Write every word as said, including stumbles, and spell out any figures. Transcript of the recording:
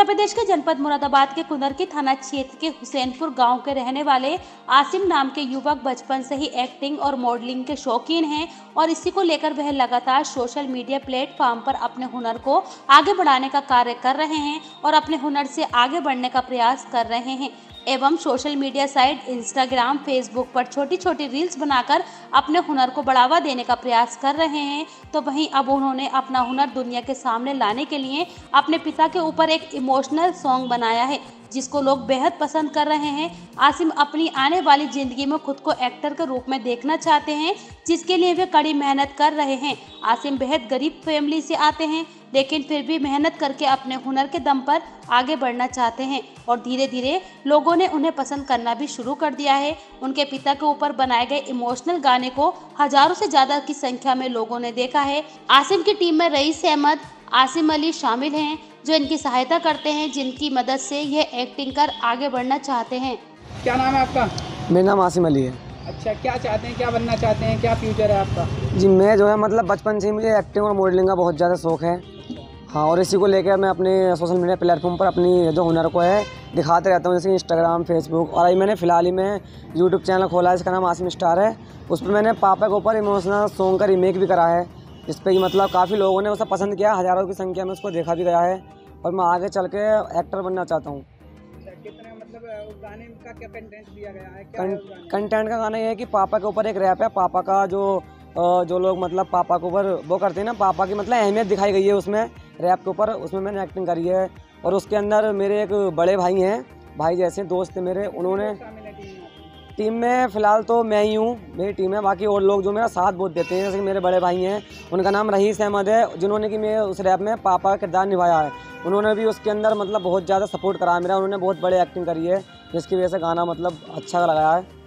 प्रदेश के जनपद मुरादाबाद के कुंदरकी थाना क्षेत्र के हुसैनपुर गांव के रहने वाले आसिम नाम के युवक बचपन से ही एक्टिंग और मॉडलिंग के शौकीन हैं और इसी को लेकर वह लगातार सोशल मीडिया प्लेटफॉर्म पर अपने हुनर को आगे बढ़ाने का कार्य कर रहे हैं और अपने हुनर से आगे बढ़ने का प्रयास कर रहे हैं एवं social media site Instagram, Facebook पर छोटी छोटी रील्स बनाकर अपने हुनर को बढ़ावा देने का प्रयास कर रहे हैं। तो वहीं अब उन्होंने अपना हुनर दुनिया के सामने लाने के लिए अपने पिता के ऊपर एक इमोशनल सॉन्ग बनाया है जिसको लोग बेहद पसंद कर रहे हैं। आसिम अपनी आने वाली जिंदगी में खुद को एक्टर के रूप में देखना चाहते हैं, जिसके लिए वे कड़ी मेहनत कर रहे हैं। आसिम बेहद गरीब फैमिली से आते हैं, लेकिन फिर भी मेहनत करके अपने हुनर के दम पर आगे बढ़ना चाहते हैं और धीरे धीरे लोगों ने उन्हें पसंद करना भी शुरू कर दिया है। उनके पिता के ऊपर बनाए गए इमोशनल गाने को हजारों से ज्यादा की संख्या में लोगों ने देखा है। आसिम की टीम में रईस अहमद, आसिम अली शामिल हैं, जो इनकी सहायता करते हैं, जिनकी मदद से यह एक्टिंग कर आगे बढ़ना चाहते हैं। क्या नाम है आपका? मेरा नाम आसिम अली है। अच्छा, क्या चाहते हैं, क्या बनना चाहते हैं, क्या फ्यूचर है आपका? जी, मैं जो है मतलब बचपन से ही मुझे एक्टिंग और मॉडलिंग का बहुत ज़्यादा शौक़ है। हाँ, और इसी को लेकर मैं अपने सोशल मीडिया प्लेटफॉर्म पर अपनी जो हुनर को है दिखाते रहता हूँ, जैसे इंस्टाग्राम, फेसबुक, और अभी मैंने फ़िलहाल ही में यूट्यूब चैनल खोला है, इसका नाम आसिम स्टार है। उस पर मैंने पापा के ऊपर इमोशनल सॉन्ग का रीमेक भी करा है, इस पर मतलब काफ़ी लोगों ने उसे पसंद किया, हज़ारों की संख्या में उसको देखा भी गया है और मैं आगे चल के एक्टर बनना चाहता हूँ। कितने मतलब उस गाने का क्या कंटेंट दिया गया है? क्या कं, है उस गाने? कंटेंट का गाना ये है कि पापा के ऊपर एक रैप है। पापा का जो जो लोग मतलब पापा के ऊपर वो करते हैं ना, पापा की मतलब अहमियत दिखाई गई है उसमें, रैप के ऊपर। उसमें मैंने एक्टिंग करी है और उसके अंदर मेरे एक बड़े भाई हैं, भाई जैसे दोस्त थे मेरे, उन्होंने टीम में फ़िलहाल तो मैं ही हूँ, मेरी टीम है। बाकी और लोग जो मेरा साथ बहुत देते हैं, जैसे कि मेरे बड़े भाई हैं, उनका नाम रईस अहमद है, जिन्होंने कि मैं उस रैप में पापा का किरदार निभाया है। उन्होंने भी उसके अंदर मतलब बहुत ज़्यादा सपोर्ट करा है मेरा, उन्होंने बहुत बड़े एक्टिंग करी है, जिसकी वजह से गाना मतलब अच्छा लगा है।